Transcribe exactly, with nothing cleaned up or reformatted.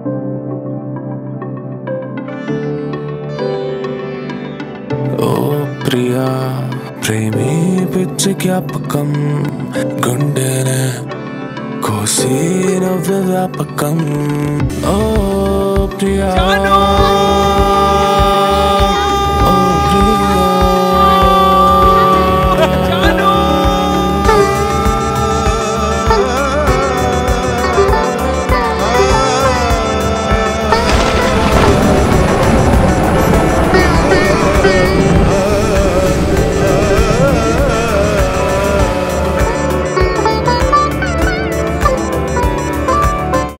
ఓ ప్రియా ప్రేమి పిచ్చి జ్ఞాపకం గుండెనే కోసి నవ్వే వ్యాపకం. ఓ ప్రియా